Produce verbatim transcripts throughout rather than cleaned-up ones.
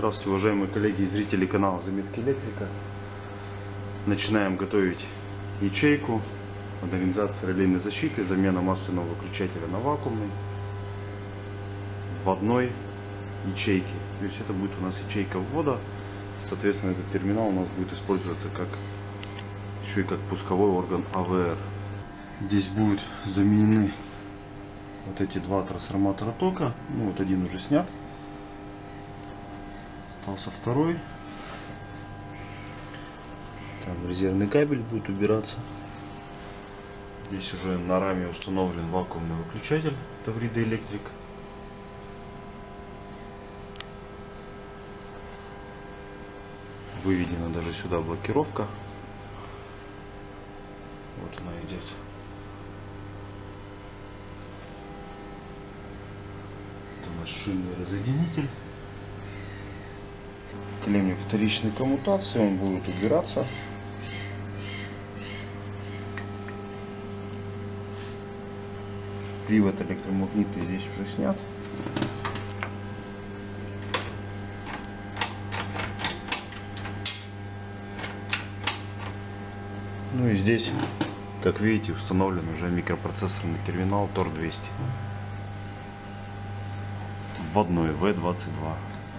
Здравствуйте, уважаемые коллеги и зрители канала Заметки Электрика. Начинаем готовить ячейку, модернизация релейной защиты, замена масляного выключателя на вакуумный в одной ячейке. То есть это будет у нас ячейка ввода. Соответственно, этот терминал у нас будет использоваться как еще и как пусковой орган А В Р. Здесь будут заменены вот эти два трансформатора тока. Ну вот один уже снят. Остался второй. Там резервный кабель будет убираться. Здесь уже на раме установлен вакуумный выключатель Таврида Электрик. Выведена даже сюда блокировка. Вот она идет. Это наш шинный разъединитель. Клеммник вторичной коммутации, он будет убираться. Привод электромагнитный здесь уже снят. Ну и здесь, как видите, установлен уже микропроцессорный терминал Тор двести. Вводной В двадцать два.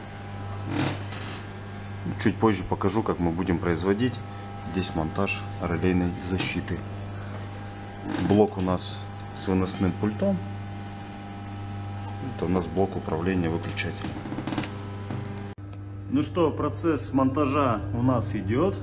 Чуть позже покажу, как мы будем производить здесь монтаж релейной защиты. Блок у нас с выносным пультом. Это у нас блок управления выключателем. Ну что, процесс монтажа у нас идет.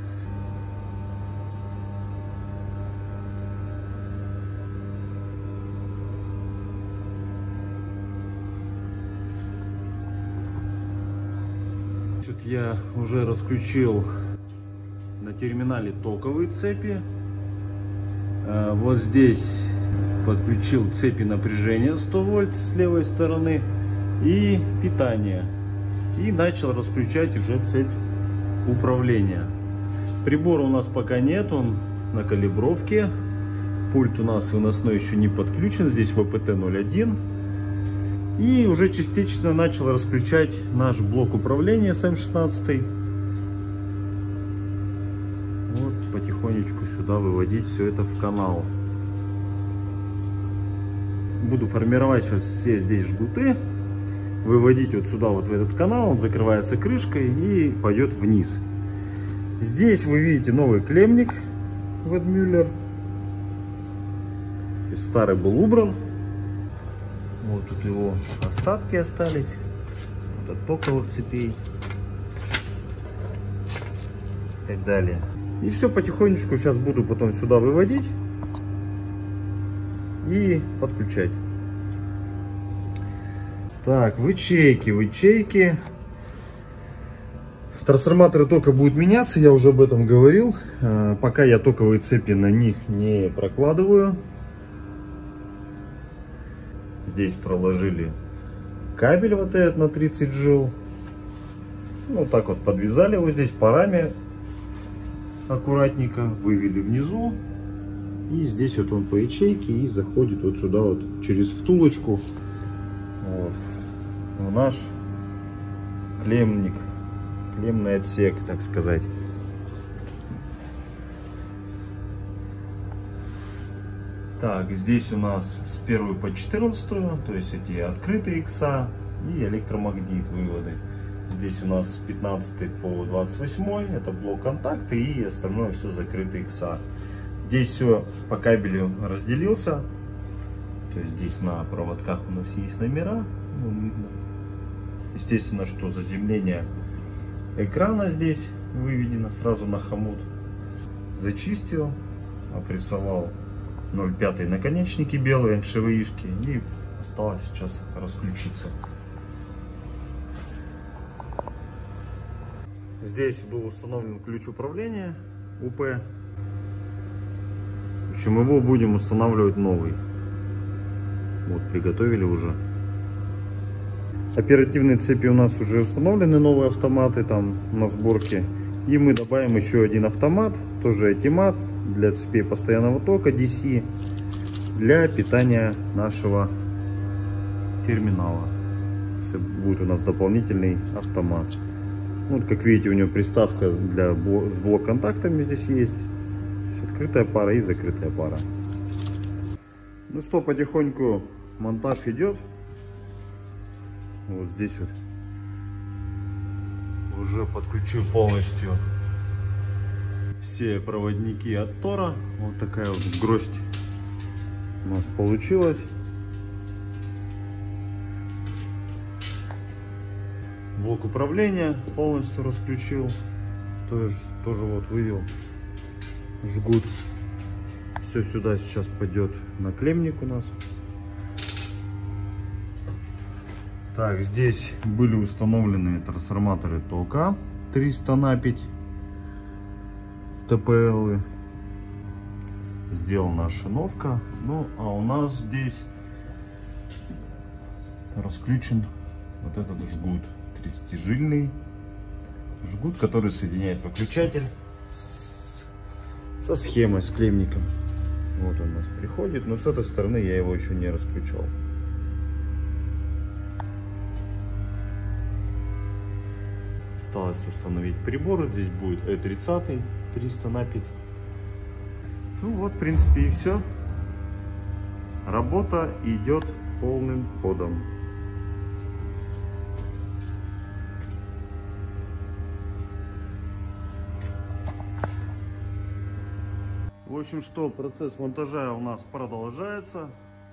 Тут я уже расключил на терминале токовые цепи. Вот здесь подключил цепи напряжения сто вольт с левой стороны и питание. И начал расключать уже цепь управления. Прибора у нас пока нет, он на калибровке. Пульт у нас выносной еще не подключен, здесь В П Т ноль один. И уже частично начал расключать наш блок управления с М шестнадцать. Вот потихонечку сюда выводить все это в канал. Буду формировать сейчас все здесь жгуты. Выводить вот сюда, вот в этот канал. Он закрывается крышкой и пойдет вниз. Здесь вы видите новый клеммник Wedmüller. Старый был убран. Вот тут его остатки остались. Вот от токовых цепей. И так далее. И все потихонечку сейчас буду потом сюда выводить. И подключать. Так, в ячейке, в ячейке. Трансформаторы тока будут меняться, я уже об этом говорил. Пока я токовые цепи на них не прокладываю. Здесь проложили кабель вот этот на тридцать жил. Вот так вот подвязали его здесь по раме аккуратненько, вывели внизу. И здесь вот он по ячейке и заходит вот сюда вот через втулочку вот, в наш клеммник, клеммный отсек, так сказать. Так, здесь у нас с первой по четырнадцатую, то есть эти открытые икса и электромагнит выводы. Здесь у нас с пятнадцатой по двадцать восьмой, это блок контакты и остальное все закрытые икса. Здесь все по кабелю разделился, то есть здесь на проводках у нас есть номера, ну, видно. Естественно, что заземление экрана здесь выведено сразу на хомут. Зачистил, опрессовал ноль пять наконечники белые, эн ша вэ ишки, и осталось сейчас расключиться. Здесь был установлен ключ управления У П. В общем, его будем устанавливать новый. Вот, приготовили уже. Оперативные цепи у нас уже установлены, новые автоматы там на сборке. И мы добавим еще один автомат, тоже айтимат, для цепей постоянного тока Ди Си, для питания нашего терминала. это будет у нас дополнительный автомат. Вот, как видите, у него приставка для с блок-контактами здесь есть. Открытая пара и закрытая пара. Ну что, потихоньку монтаж идет. Вот здесь вот уже подключил полностью все проводники от Тора. Вот такая вот гроздь у нас получилась. Блок управления полностью расключил. Тоже, тоже вот вывел жгут. Все сюда сейчас пойдет наклемник у нас. Так, здесь были установлены трансформаторы тока триста на пять тэ пэ эл. Сделана шиновка. Ну, а у нас здесь расключен вот этот жгут. тридцатижильный жгут, который соединяет выключатель с, со схемой, с клемником. Вот он у нас приходит, но с этой стороны я его еще не расключал. Осталось установить приборы. Здесь будет э тридцать триста на пять. Ну вот, в принципе, и все. Работа идет полным ходом. В общем, что, процесс монтажа у нас продолжается.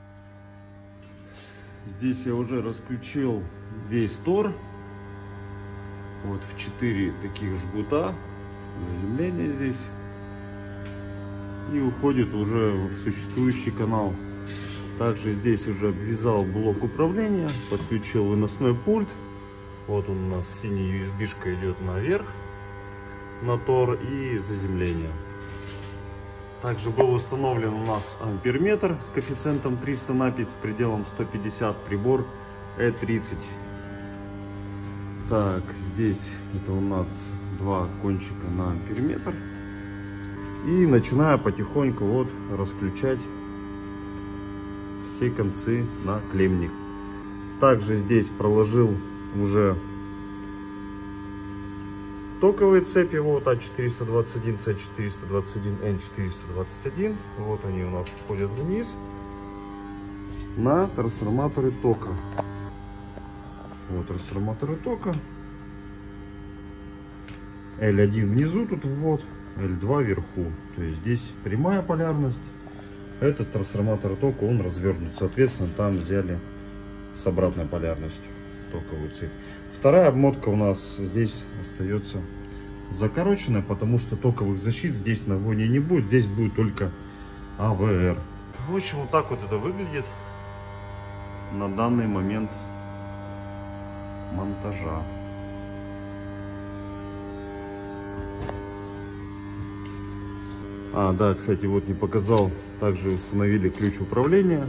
Здесь я уже расключил весь Тор. Вот в четыре таких жгута. Заземление здесь. И уходит уже в существующий канал. Также здесь уже обвязал блок управления. Подключил выносной пульт. Вот он у нас синий ю эс би-шка идет наверх на Тор и заземление. Также был установлен у нас амперметр с коэффициентом триста на пять с пределом сто пятьдесят, прибор э тридцать. Так, здесь это у нас два кончика на амперметр. И начинаю потихоньку вот расключать все концы на клемник. Также здесь проложил уже токовые цепи, вот а четыреста двадцать один, цэ четыреста двадцать один, эн четыреста двадцать один. Вот они у нас входят вниз на трансформаторы тока. Вот трансформаторы тока. эл один внизу тут ввод, эл два вверху. То есть здесь прямая полярность. Этот трансформатор тока, он развернут. Соответственно, там взяли с обратной полярностью токовую цепь. Вторая обмотка у нас здесь остается закороченная, потому что токовых защит здесь на воне не будет. Здесь будет только а вэ эр. В общем, вот так вот это выглядит на данный момент монтажа. А, да, кстати, вот не показал. Также установили ключ управления.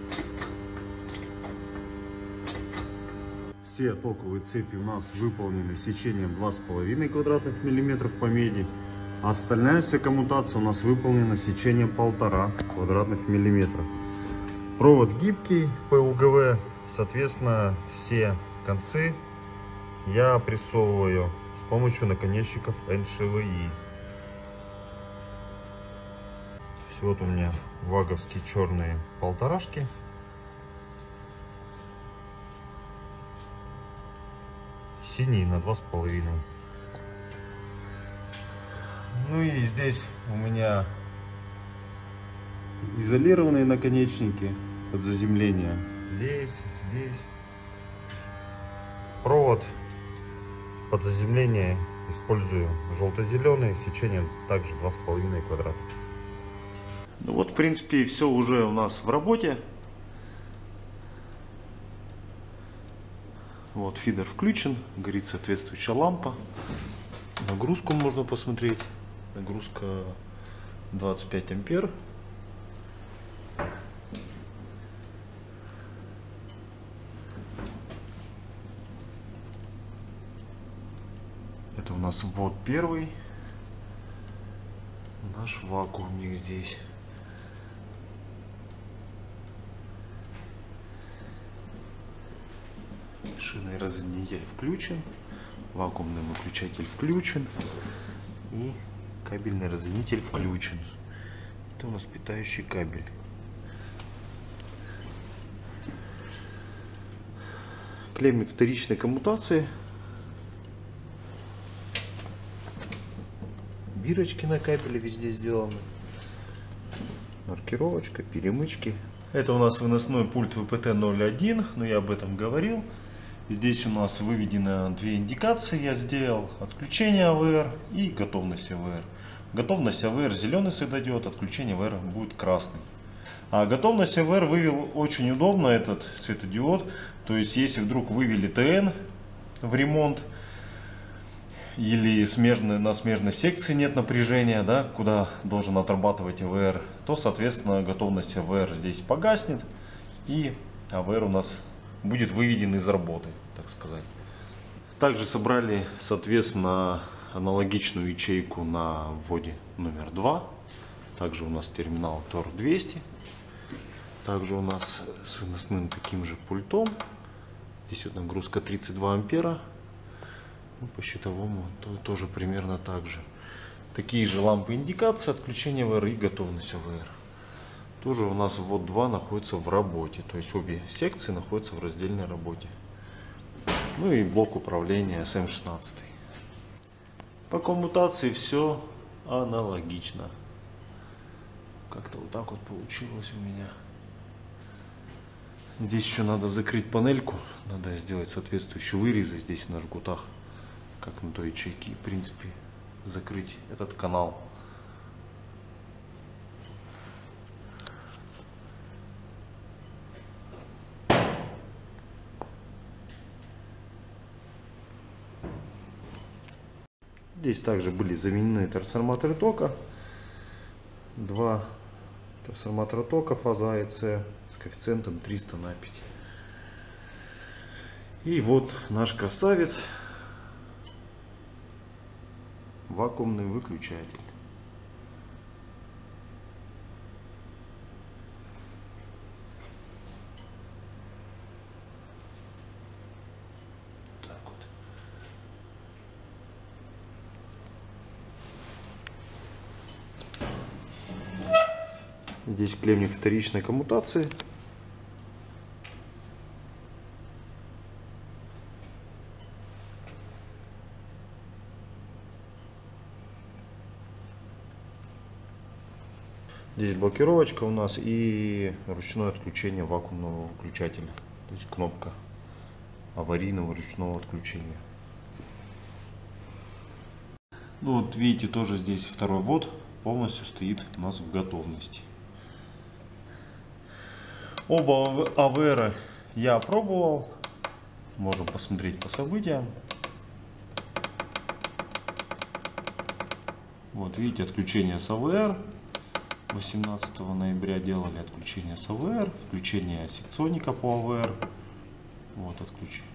Все токовые цепи у нас выполнены сечением два с половиной квадратных миллиметров по меди. А остальная вся коммутация у нас выполнена сечением полтора квадратных миллиметра. Провод гибкий пэ у гэ вэ. Соответственно, все концы я прессовываю с помощью наконечников эн ша вэ и. Вот у меня ваговские черные полторашки. Синий на два с половиной. Ну и здесь у меня изолированные наконечники под заземление. Здесь, здесь. Провод под заземление использую желто-зеленый, сечением также два с половиной квадрата. Ну вот, в принципе, все уже у нас в работе. Вот, фидер включен, горит соответствующая лампа. Нагрузку можно посмотреть. Нагрузка двадцать пять ампер. Это у нас ввод первый. Наш вакуумник здесь. Машинный разъединитель включен, вакуумный выключатель включен и кабельный разъединитель включен. Это у нас питающий кабель. Клеммик вторичной коммутации. Бирочки на кабеле везде сделаны. Маркировочка, перемычки. Это у нас выносной пульт вэ пэ тэ ноль один, но я об этом говорил. Здесь у нас выведены две индикации, я сделал: отключение а вэ эр и готовность а вэ эр. Готовность а вэ эр зеленый светодиод, отключение а вэ эр будет красный. А готовность а вэ эр вывел очень удобно этот светодиод. То есть, если вдруг вывели тэ эн в ремонт, или смежной, на смежной секции нет напряжения, да, куда должен отрабатывать а вэ эр, то, соответственно, готовность а вэ эр здесь погаснет, и а вэ эр у нас будет выведен из работы, так сказать. Также собрали, соответственно, аналогичную ячейку на вводе номер два. Также у нас терминал тор двести. Также у нас с выносным таким же пультом. Здесь вот нагрузка тридцать два ампера. Ну, по щитовому то, тоже примерно так же. Такие же лампы индикации, отключение а вэ эр и готовность а вэ эр. Тоже у нас ввод два находится в работе. То есть обе секции находятся в раздельной работе. Ну и блок управления эс эм шестнадцать. По коммутации все аналогично. Как-то вот так вот получилось у меня. Здесь еще надо закрыть панельку. Надо сделать соответствующие вырезы здесь на жгутах, как на той ячейке, и, в принципе, закрыть этот канал. Здесь также были заменены трансформаторы тока. Два трансформатора тока фаза а и цэ с коэффициентом триста на пять. И вот наш красавец. Вакуумный выключатель. Так вот. Здесь клеммик вторичной коммутации. Здесь блокировочка у нас и ручное отключение вакуумного выключателя. То есть кнопка аварийного ручного отключения. Ну вот видите, тоже здесь второй ввод полностью стоит у нас в готовности. Оба а вэ эр я пробовал. Можем посмотреть по событиям. Вот видите, отключение с а вэ эр. восемнадцатого ноября делали отключение с а вэ эр, включение секционника по а вэ эр. Вот отключение.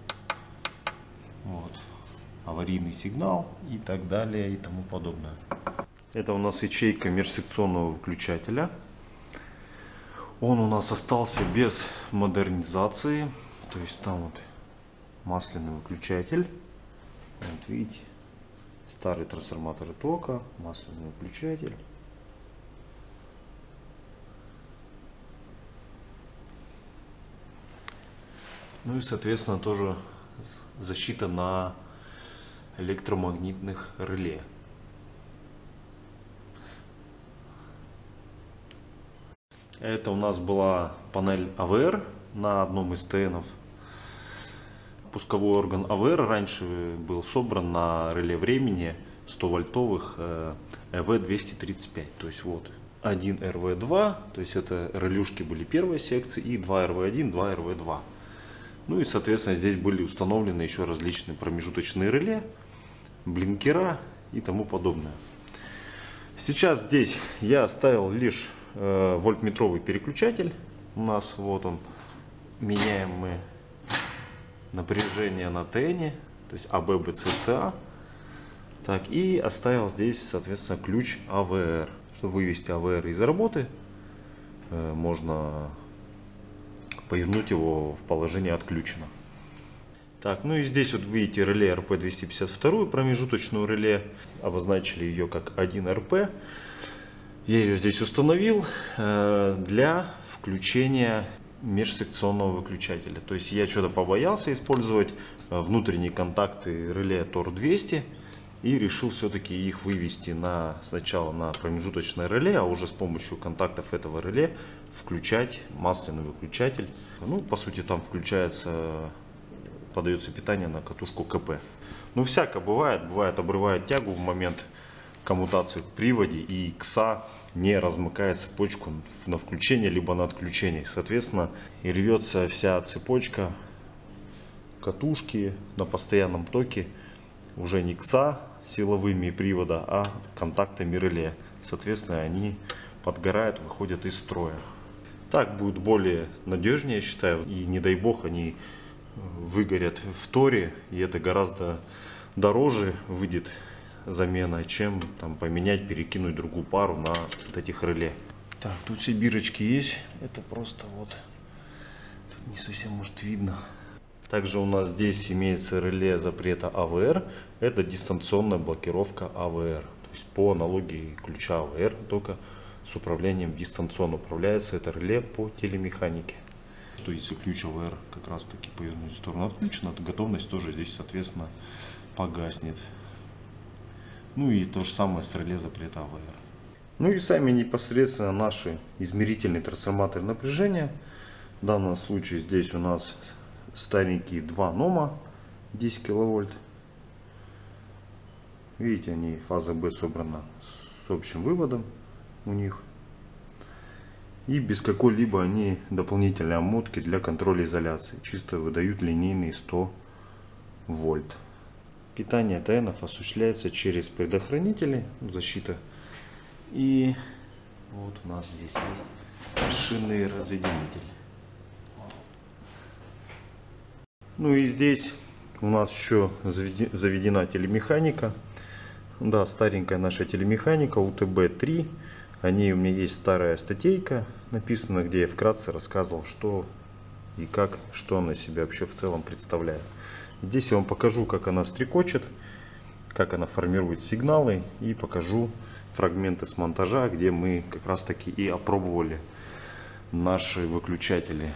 Вот. Аварийный сигнал и так далее и тому подобное. Это у нас ячейка межсекционного выключателя. Он у нас остался без модернизации. То есть там вот масляный выключатель. Вот видите. Старый трансформатор тока, масляный выключатель. Ну и, соответственно, тоже защита на электромагнитных реле. Это у нас была панель а вэ эр на одном из тэ энов. Пусковой орган а вэ эр раньше был собран на реле времени сто вольтовых э вэ двести тридцать пять. То есть вот один эр вэ два, то есть это релюшки были первой секции, и два эр вэ один, два эр вэ два. Ну и, соответственно, здесь были установлены еще различные промежуточные реле, блинкера и тому подобное. Сейчас здесь я оставил лишь э, вольтметровый переключатель. У нас вот он. Меняем мы напряжение на тэ эне, то есть а бэ бэ цэ цэ а. Так, и оставил здесь, соответственно, ключ а вэ эр. Чтобы вывести а вэ эр из работы, э, можно повернуть его в положение отключено. Так, ну и здесь вот видите реле эр пи двести пятьдесят два, промежуточную реле. Обозначили ее как один эр пи. Я ее здесь установил э, для включения межсекционного выключателя. То есть я что-то побоялся использовать внутренние контакты реле тор двести. И решил все-таки их вывести на, сначала на промежуточное реле, а уже с помощью контактов этого реле включать масляный выключатель. Ну, по сути, там включается, подается питание на катушку ка пэ. Ну, всяко бывает. Бывает, обрывает тягу в момент коммутации в приводе, и икса не размыкает цепочку на включение либо на отключение. Соответственно, и рвется вся цепочка катушки на постоянном токе уже не икса силовыми привода, а контактами реле. Соответственно, они подгорают, выходят из строя. Так будет более надежнее, я считаю. И не дай бог они выгорят в торе, и это гораздо дороже выйдет замена, чем там поменять, перекинуть другую пару на вот этих реле. Так, тут все бирочки есть. Это просто вот тут не совсем может видно. Также у нас здесь имеется реле запрета а вэ эр. Это дистанционная блокировка а вэ эр. То есть по аналогии ключа а вэ эр, только с управлением дистанционно управляется это реле по телемеханике. Что если ключ а вэ эр как раз таки по одну сторону отключена, то готовность тоже здесь соответственно погаснет. Ну и то же самое с реле запрета а вэ эр. Ну и сами непосредственно наши измерительные трансформаторы напряжения. В данном случае здесь у нас старенькие два нома десять киловольт. Видите, они фаза бэ собрана с общим выводом у них. И без какой-либо они дополнительной обмотки для контроля изоляции. Чисто выдают линейные сто вольт. Питание тэ энов осуществляется через предохранители, защита. И вот у нас здесь есть шинный разъединитель. Ну и здесь у нас еще заведена телемеханика. Да, старенькая наша телемеханика у тэ бэ три. О ней у меня есть старая статейка написана, где я вкратце рассказывал, что и как, что она себя вообще в целом представляет. Здесь я вам покажу, как она стрекочет, как она формирует сигналы, и покажу фрагменты с монтажа, где мы как раз таки и опробовали наши выключатели.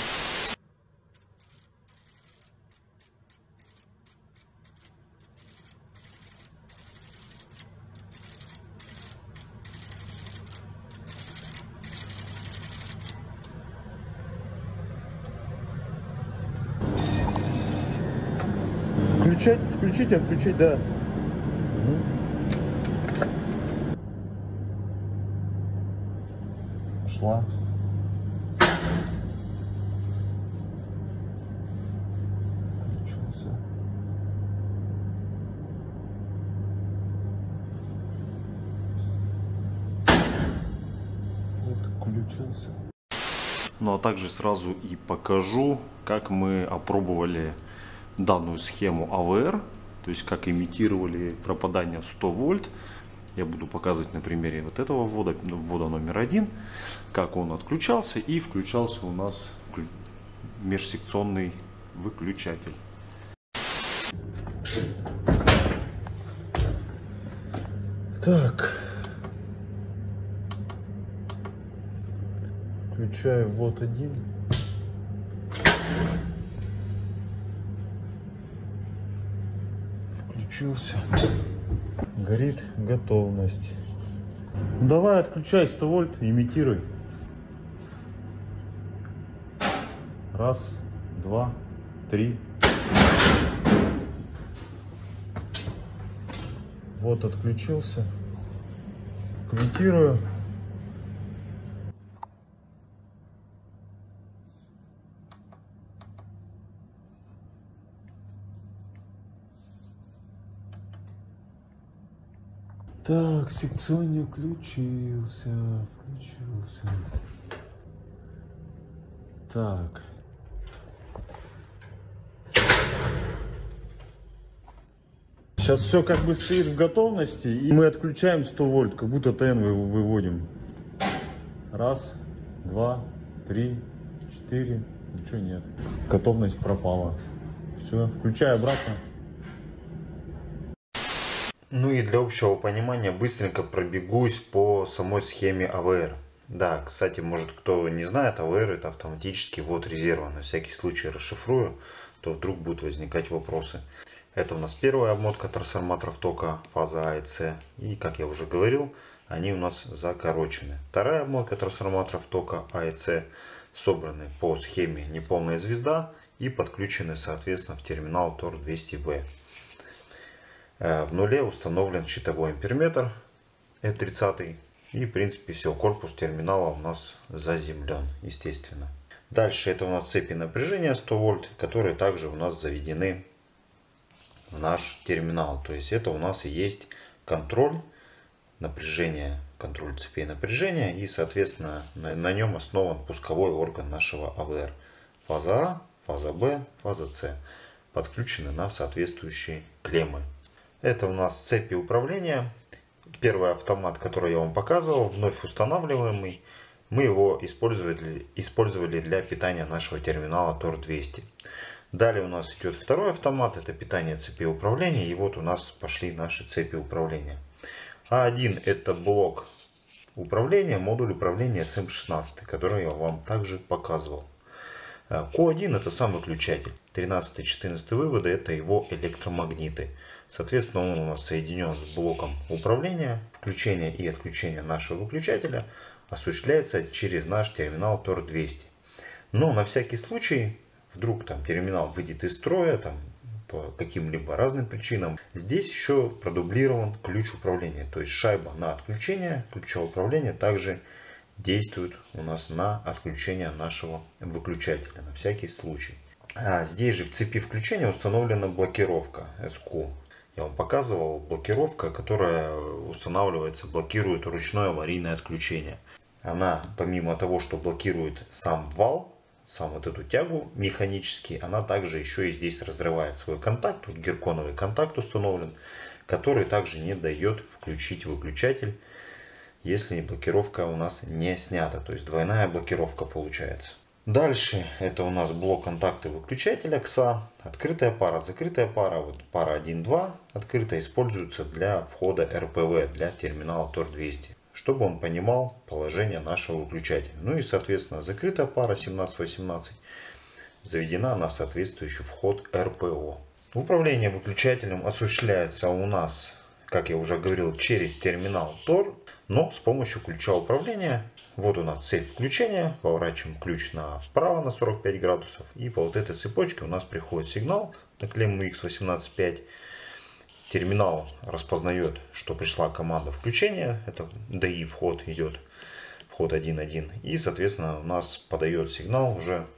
Включать, включить, а включить, да. Пошла. Включился. Вот, включился. Ну а также сразу и покажу, как мы опробовали данную схему а вэ эр, то есть как имитировали пропадание сто вольт. Я буду показывать на примере вот этого ввода, ввода номер один, как он отключался и включался у нас межсекционный выключатель. Так, включаю ввод один. Включился. Горит готовность. Давай отключай сто вольт, имитируй. Раз, два, три. Вот отключился. Имитирую. Так, секционник включился, включился. Так. Сейчас все как бы стоит в готовности, и мы отключаем сто вольт, как будто тэ эн выводим. Раз, два, три, четыре. Ничего нет. Готовность пропала. Все, включаю обратно. Ну и для общего понимания быстренько пробегусь по самой схеме а вэ эр. Да, кстати, может кто не знает, а вэ эр это автоматический ввод резерва. На всякий случай расшифрую, то вдруг будут возникать вопросы. Это у нас первая обмотка трансформаторов тока фаза А и С. И как я уже говорил, они у нас закорочены. Вторая обмотка трансформаторов тока А и С собраны по схеме неполная звезда и подключены соответственно в терминал тор двести вэ. В нуле установлен щитовой амперметр Э тридцать. И в принципе все, корпус терминала у нас заземлен, естественно. Дальше это у нас цепи напряжения сто вольт, которые также у нас заведены в наш терминал. То есть это у нас и есть контроль напряжения, контроль цепей напряжения. И соответственно на, на нем основан пусковой орган нашего а вэ эр. Фаза А, фаза Б, фаза С. Подключены на соответствующие клеммы. Это у нас цепи управления. Первый автомат, который я вам показывал, вновь устанавливаемый. Мы его использовали, использовали для питания нашего терминала тор двести. Далее у нас идет второй автомат. Это питание цепи управления. И вот у нас пошли наши цепи управления. А один это блок управления, модуль управления эс эм шестнадцать, который я вам также показывал. ку один это сам выключатель. тринадцатый-четырнадцатый выводы это его электромагниты. Соответственно, он у нас соединен с блоком управления. Включение и отключение нашего выключателя осуществляется через наш терминал тор двести. Но на всякий случай, вдруг там терминал выйдет из строя там, по каким-либо разным причинам, здесь еще продублирован ключ управления. То есть шайба на отключение ключа управления также действует у нас на отключение нашего выключателя. На всякий случай. А здесь же в цепи включения установлена блокировка эс ку. Я вам показывал блокировка, которая устанавливается, блокирует ручное аварийное отключение. Она, помимо того, что блокирует сам вал, сам вот эту тягу механически, она также еще и здесь разрывает свой контакт. Вот герконовый контакт установлен, который также не дает включить выключатель, если блокировка у нас не снята. То есть двойная блокировка получается. Дальше это у нас блок контакта выключателя КСА. Открытая пара, закрытая пара. Вот пара один-два открытая используется для входа эр пэ вэ, для терминала тор двести. Чтобы он понимал положение нашего выключателя. Ну и соответственно закрытая пара семнадцать-восемнадцать заведена на соответствующий вход эр пэ о. Управление выключателем осуществляется у нас, как я уже говорил, через терминал тор, но с помощью ключа управления. Вот у нас цепь включения, поворачиваем ключ на вправо на сорок пять градусов, и по вот этой цепочке у нас приходит сигнал на клемму икс восемнадцать пять. Терминал распознает, что пришла команда включения, это ди ай вход идет, вход один-один, и соответственно у нас подает сигнал уже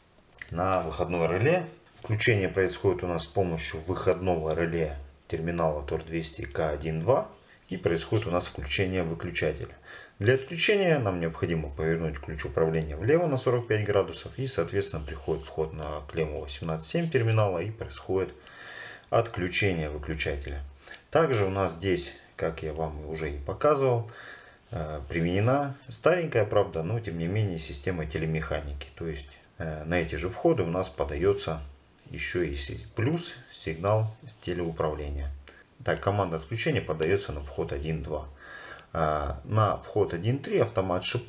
на выходное реле. Включение происходит у нас с помощью выходного реле терминала тор двести ка один-два, и происходит у нас включение выключателя. Для отключения нам необходимо повернуть ключ управления влево на сорок пять градусов, и соответственно приходит вход на клемму восемнадцать семь терминала, и происходит отключение выключателя. Также у нас здесь, как я вам уже и показывал, применена старенькая, правда, но тем не менее система телемеханики. То есть на эти же входы у нас подается еще и плюс сигнал с телеуправления. Так, команда отключения подается на вход один-два. На вход один-три автомат ШП,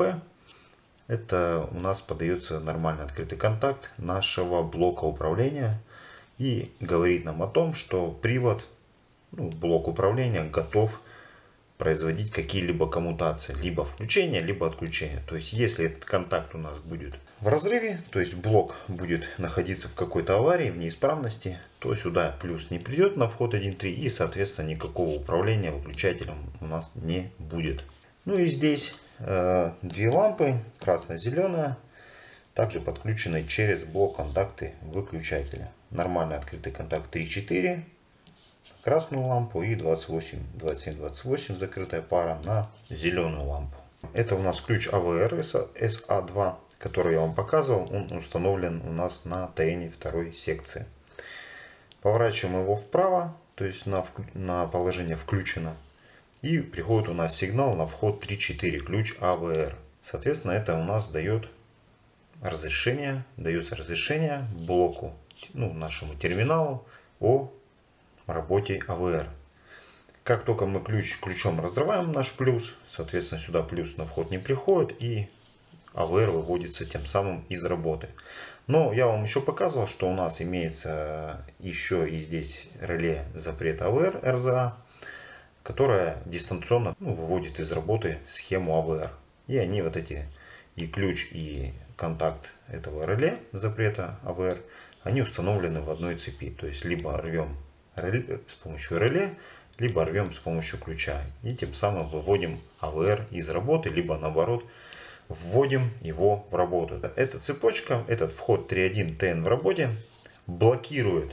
это у нас подается нормально открытый контакт нашего блока управления и говорит нам о том, что привод, ну, блок управления готов производить какие-либо коммутации, либо включение, либо отключение. То есть если этот контакт у нас будет в разрыве, то есть блок будет находиться в какой-то аварии, в неисправности, то сюда плюс не придет на вход один-три, и соответственно никакого управления выключателем у нас не будет. Ну и здесь э, две лампы, красная-зеленая, также подключены через блок контакты выключателя. Нормальный открытый контакт три-четыре, красную лампу, и двадцать восемь двадцать семь двадцать восемь закрытая пара на зеленую лампу. Это у нас ключ а вэ эр эс а два, который я вам показывал. Он установлен у нас на тэ эн второй секции. Поворачиваем его вправо, то есть на, на положение включено. И приходит у нас сигнал на вход три-четыре, ключ а вэ эр. Соответственно, это у нас дает разрешение, дается разрешение блоку ну, нашему терминалу о работе а вэ эр. Как только мы ключ, ключом разрываем наш плюс, соответственно, сюда плюс на вход не приходит, и а вэ эр выводится тем самым из работы. Но я вам еще показывал, что у нас имеется еще и здесь реле запрет а вэ эр эр зэ а, которая дистанционно, ну, выводит из работы схему а вэ эр. И они вот эти, и ключ, и контакт этого реле запрета а вэ эр, они установлены в одной цепи. То есть либо рвем реле, с помощью реле, либо рвем с помощью ключа. И тем самым выводим а вэ эр из работы, либо наоборот вводим его в работу. Эта цепочка, этот вход три один тэ эн в работе блокирует,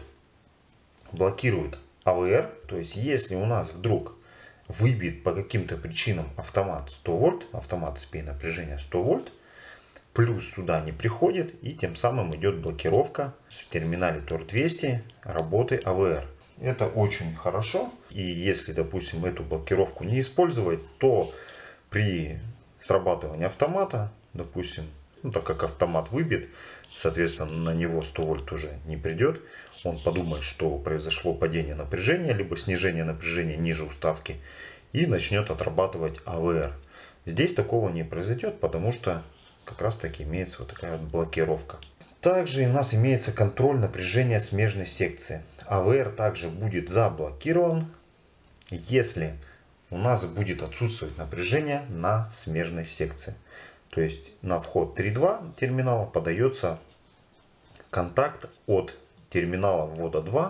блокирует а вэ эр. То есть если у нас вдруг выбит по каким-то причинам автомат сто вольт, автомат цепи напряжения сто вольт, плюс сюда не приходит, и тем самым идет блокировка в терминале тор двести работы а вэ эр. Это очень хорошо. И если, допустим, эту блокировку не использовать, то при срабатывании автомата, допустим, ну, так как автомат выбит, соответственно, на него сто вольт уже не придет. Он подумает, что произошло падение напряжения, либо снижение напряжения ниже уставки, и начнет отрабатывать а вэ эр. Здесь такого не произойдет, потому что как раз таки имеется вот такая вот блокировка. Также у нас имеется контроль напряжения смежной секции. а вэ эр также будет заблокирован, если у нас будет отсутствовать напряжение на смежной секции. То есть на вход три два терминала подается контакт от терминала ввода два,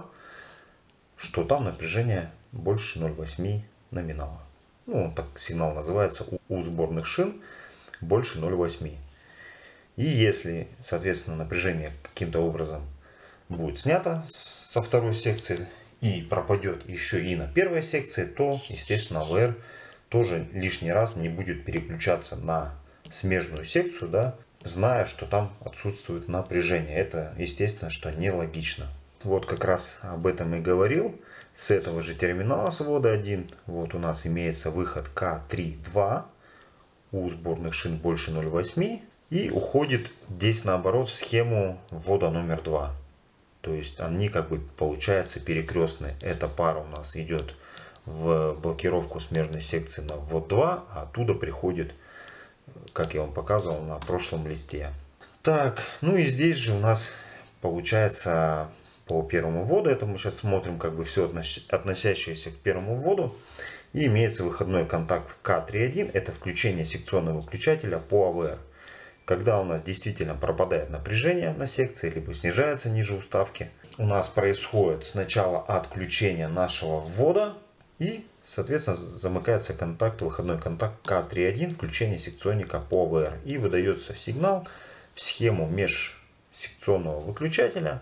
что там напряжение больше ноль целых восемь десятых номинала. Ну, так сигнал называется у, у сборных шин больше ноль целых восемь десятых. И если, соответственно, напряжение каким-то образом будет снято со второй секции и пропадет еще и на первой секции, то, естественно, а вэ эр тоже лишний раз не будет переключаться на смежную секцию, да, зная, что там отсутствует напряжение. Это, естественно, что нелогично. Вот как раз об этом и говорил. С этого же терминала с ввода один вот у нас имеется выход ка три два у сборных шин больше ноль целых восемь десятых, и уходит здесь наоборот в схему ввода номер два. То есть они как бы получаются перекрестные. Эта пара у нас идет в блокировку смежной секции на ввод два, а оттуда приходит, как я вам показывал на прошлом листе. Так, ну и здесь же у нас получается по первому вводу, это мы сейчас смотрим как бы все относящееся к первому вводу. И имеется выходной контакт ка три один, это включение секционного выключателя по а вэ эр. Когда у нас действительно пропадает напряжение на секции, либо снижается ниже уставки, у нас происходит сначала отключение нашего ввода и, соответственно, замыкается контакт, выходной контакт ка три один, включение секционника по а вэ эр. И выдается сигнал в схему межсекционного выключателя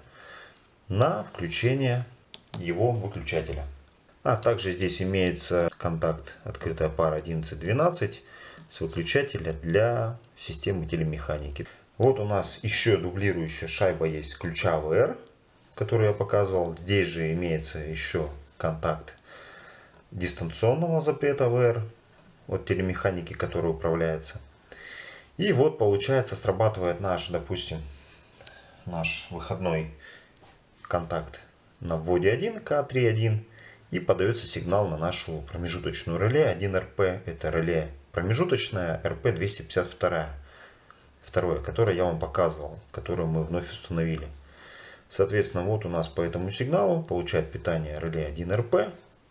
на включение его выключателя. А также здесь имеется контакт открытая пара одиннадцать двенадцать с выключателя для системы телемеханики. Вот у нас еще дублирующая шайба есть ключа а вэ эр, который я показывал. Здесь же имеется еще контакт дистанционного запрета а вэ эр от телемеханики, который управляется. И вот получается срабатывает наш, допустим, наш выходной контакт на вводе один ка три один, и подается сигнал на нашу промежуточную реле один эр пэ. Это реле промежуточная эр пэ двести пятьдесят два, второе, которое я вам показывал, которое мы вновь установили. Соответственно, вот у нас по этому сигналу получает питание реле один эр пэ,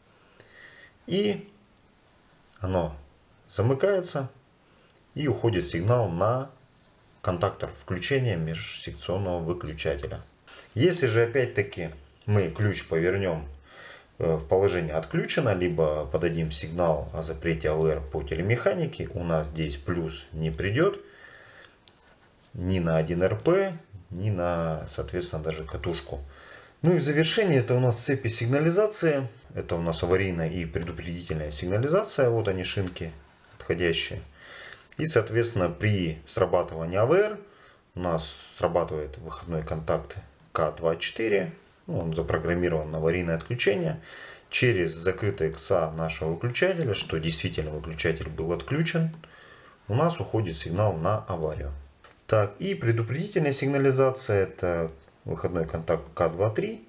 и оно замыкается, и уходит сигнал на контактор включения межсекционного выключателя. Если же опять-таки мы ключ повернем в положение отключено, либо подадим сигнал о запрете а вэ эр по телемеханике, у нас здесь плюс не придет ни на один эр пэ, ни на, соответственно, даже катушку. Ну и в завершение это у нас цепи сигнализации. Это у нас аварийная и предупредительная сигнализация. Вот они, шинки отходящие. И, соответственно, при срабатывании а вэ эр у нас срабатывает выходной контакт ка двадцать четыре. Он запрограммирован на аварийное отключение. Через закрытый икс а нашего выключателя, что действительно выключатель был отключен, у нас уходит сигнал на аварию. Так, и предупредительная сигнализация, это выходной контакт ка двадцать три.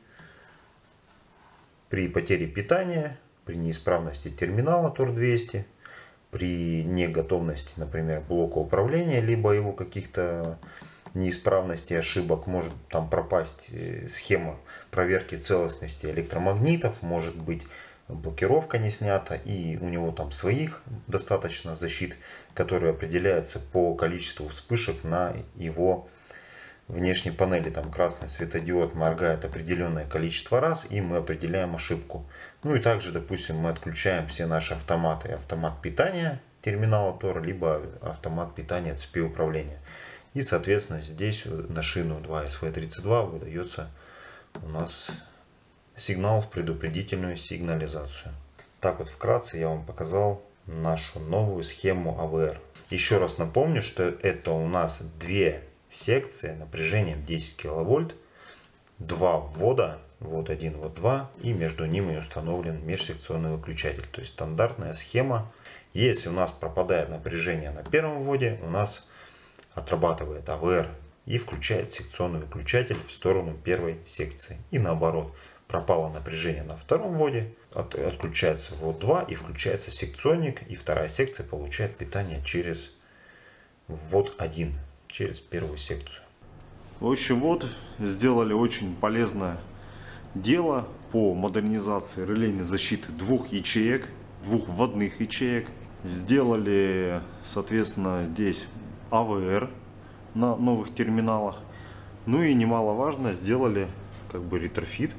При потере питания, при неисправности терминала тор двести, при неготовности, например, блока управления, либо его каких-то неисправностей, ошибок, может там пропасть схема проверки целостности электромагнитов, может быть блокировка не снята, и у него там своих достаточно защит, которые определяются по количеству вспышек на его внешней панели. Там красный светодиод моргает определенное количество раз, и мы определяем ошибку. Ну и также, допустим, мы отключаем все наши автоматы. Автомат питания терминала тор, либо автомат питания цепи управления. И, соответственно, здесь на шину два эс вэ тридцать два выдается у нас сигнал в предупредительную сигнализацию. Так вот, вкратце я вам показал нашу новую схему а вэ эр. Еще раз напомню, что это у нас две секции напряжением десять киловольт, два ввода, вот один, вот два, и между ними установлен межсекционный выключатель. То есть стандартная схема. Если у нас пропадает напряжение на первом вводе, у нас отрабатывает а вэ эр и включает секционный выключатель в сторону первой секции. И наоборот, пропало напряжение на втором вводе, от, отключается ввод два и включается секционник, и вторая секция получает питание через ввод один, через первую секцию. В общем, вот сделали очень полезное дело по модернизации релейной защиты двух ячеек, двух вводных ячеек. Сделали, соответственно, здесь а вэ эр на новых терминалах. Ну и немаловажно, сделали как бы ретрофит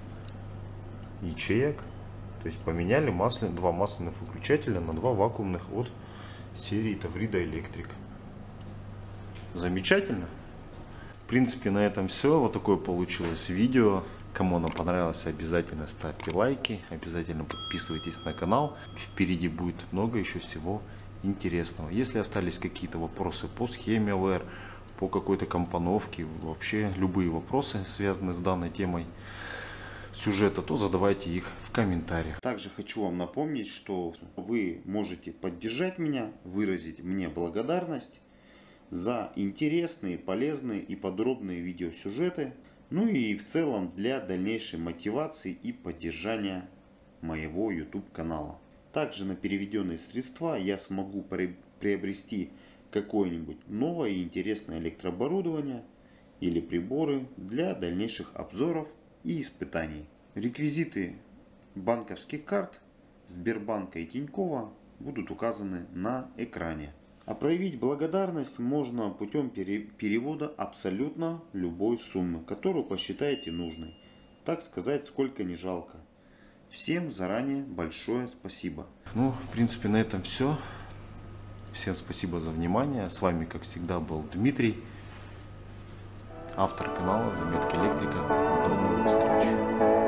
ячеек. То есть поменяли маслян, два масляных выключателя на два вакуумных от серии Таврида Electric. Замечательно. В принципе, на этом все. Вот такое получилось видео. Кому оно понравилось, обязательно ставьте лайки, обязательно подписывайтесь на канал. Впереди будет много еще всего интересного. Если остались какие-то вопросы по схеме а вэ эр, по какой-то компоновке, вообще любые вопросы, связанные с данной темой сюжета, то задавайте их в комментариях. Также хочу вам напомнить, что вы можете поддержать меня, выразить мне благодарность за интересные, полезные и подробные видеосюжеты, ну и в целом для дальнейшей мотивации и поддержания моего YouTube канала. Также на переведенные средства я смогу приобрести какое-нибудь новое и интересное электрооборудование или приборы для дальнейших обзоров и испытаний. Реквизиты банковских карт Сбербанка и Тинькова будут указаны на экране. А проявить благодарность можно путем перевода абсолютно любой суммы, которую посчитаете нужной. Так сказать, сколько не жалко. Всем заранее большое спасибо. Ну, в принципе, на этом все. Всем спасибо за внимание. С вами, как всегда, был Дмитрий, автор канала Заметки Электрика. До новых встреч.